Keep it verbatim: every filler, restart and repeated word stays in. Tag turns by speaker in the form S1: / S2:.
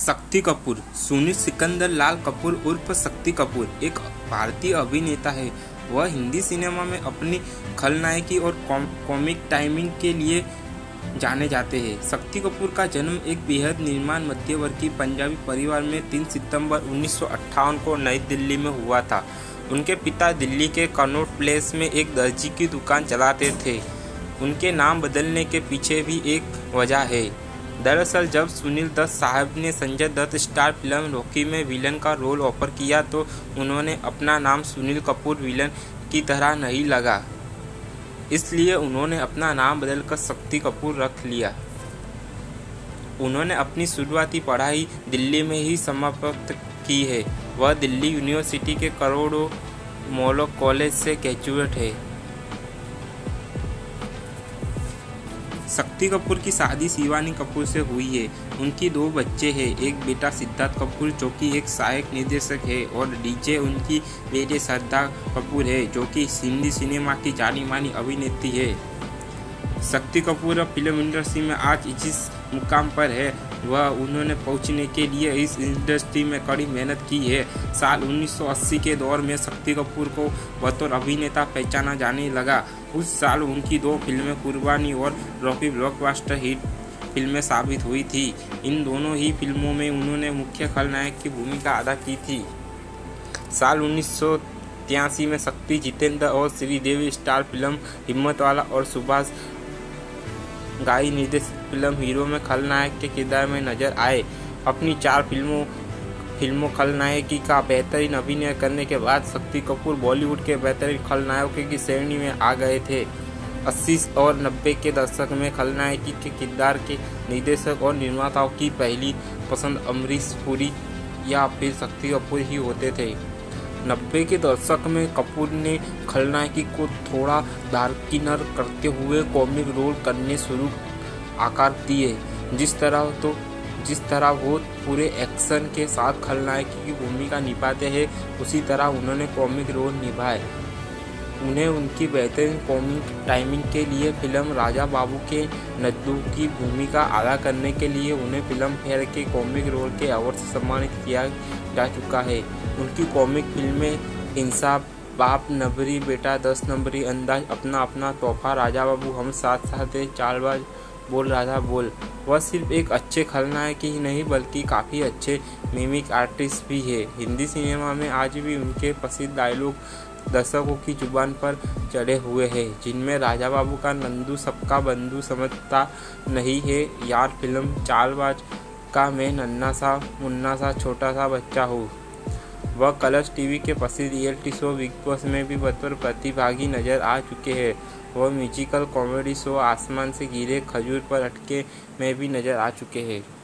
S1: शक्ति कपूर। सुनील सिकंदर लाल कपूर उर्फ शक्ति कपूर एक भारतीय अभिनेता है। वह हिंदी सिनेमा में अपनी खलनायकी और कॉमिक टाइमिंग के लिए जाने जाते हैं। शक्ति कपूर का जन्म एक बेहद निर्माण मध्यवर्गीय पंजाबी परिवार में तीन सितंबर उन्नीस सौ अट्ठावन को नई दिल्ली में हुआ था। उनके पिता दिल्ली के कनॉट प्लेस में एक दर्जी की दुकान चलाते थे। उनके नाम बदलने के पीछे भी एक वजह है। दरअसल जब सुनील दत्त साहब ने संजय दत्त स्टार फिल्म रॉकी में विलन का रोल ऑफर किया तो उन्होंने अपना नाम सुनील कपूर विलन की तरह नहीं लगा, इसलिए उन्होंने अपना नाम बदलकर शक्ति कपूर रख लिया। उन्होंने अपनी शुरुआती पढ़ाई दिल्ली में ही समाप्त की है। वह दिल्ली यूनिवर्सिटी के करोड़ों मॉडल कॉलेज से ग्रेजुएट है। शक्ति कपूर की शादी शिवानी कपूर से हुई है। उनकी दो बच्चे हैं, एक बेटा सिद्धार्थ कपूर जो कि एक सहायक निर्देशक है और डीजे उनकी बेटे श्रद्धा कपूर है जो कि हिंदी सिनेमा की जानी मानी अभिनेत्री है। शक्ति कपूर अब फिल्म इंडस्ट्री में आज जिस मुकाम पर है वह उन्होंने पहुंचने के लिए इस इंडस्ट्री में कड़ी मेहनत की है। साल उन्नीस सौ अस्सी के दौर में शक्ति कपूर को बतौर अभिनेता पहचाना जाने लगा। उस साल उनकी दो फिल्में कुर्बानी और रॉकी ब्लॉकबस्टर हिट फिल्में साबित हुई थी। इन दोनों ही फिल्मों में उन्होंने मुख्य खलनायक की भूमिका अदा की थी। साल उन्नीस सौ तिरासी में शक्ति जितेंद्र और श्रीदेवी स्टार फिल्म हिम्मतवाला और सुभाष घाई निर्देशित फिल्म हीरो में खलनायक के किरदार में नजर आए। अपनी चार फिल्मों फिल्मों खलनायकी का बेहतरीन अभिनय करने के बाद शक्ति कपूर बॉलीवुड के बेहतरीन खलनायकों की श्रेणी में आ गए थे। अस्सी और नब्बे के दशक में खलनायकी के किरदार के निर्देशक और निर्माताओं की पहली पसंद अमरीश पुरी या फिर शक्ति कपूर ही होते थे। नब्बे के दशक में कपूर ने खलनायकी को थोड़ा दारकिनार करते हुए कॉमिक रोल करने शुरू आकार दिए। जिस तरह तो जिस तरह वो पूरे एक्शन के साथ खलनायकी की भूमिका निभाते हैं उसी तरह उन्होंने कॉमिक रोल निभाए। उन्हें उनकी बेहतरीन कॉमिक टाइमिंग के लिए फिल्म राजा बाबू के नद्दू की भूमिका अदा करने के लिए उन्हें फिल्म फेयर के कॉमिक रोल के अवार्ड से सम्मानित किया जा चुका है। उनकी कॉमिक फिल्में इंसाफ, बाप, नबरी बेटा, दस नंबरी, अंदाज, अपना अपना तोहफा, राजा बाबू, हम साथ साथ हैं, चालबाज, बोल राधा बोल। वह सिर्फ एक अच्छे खलनायक ही नहीं बल्कि काफ़ी अच्छे मिमिक आर्टिस्ट भी है। हिंदी सिनेमा में आज भी उनके प्रसिद्ध डायलॉग दर्शकों की जुबान पर चढ़े हुए हैं, जिनमें राजा बाबू का नंदू सबका बंधु समझता नहीं है यार, फिल्म चालबाज का मैं नन्ना सा मुन्ना सा छोटा सा बच्चा हूँ। वह कलर्स टीवी के प्रसिद्ध रियलिटी शो बिग बॉस में भी बतौर प्रतिभागी नजर आ चुके हैं। वह म्यूजिकल कॉमेडी शो आसमान से गिरे खजूर पर अटके में भी नजर आ चुके हैं।